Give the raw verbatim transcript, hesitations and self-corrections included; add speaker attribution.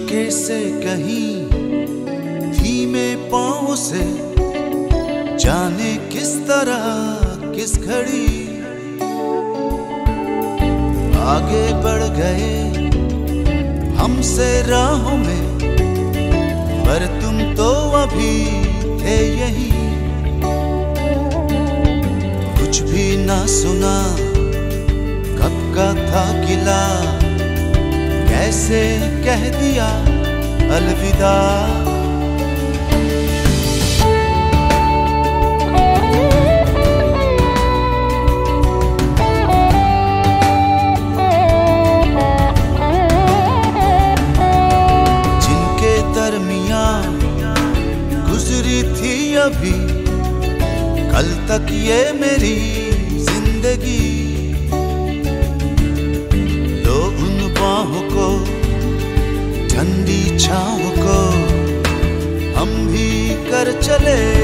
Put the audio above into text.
Speaker 1: चुपके से कहीं धीमे पाँव से, जाने किस तरह किस घड़ी आगे बढ़ गए हमसे राहों में, पर तुम तो अभी थे यही। कुछ भी ना सुना कब का था गिला, कैसे कह दिया अलविदा। जिनके दरमियां गुजरी थी अभी कल तक ये मेरी जिंदगी, बाहों को ठंडी छाँव को हम भी कर चले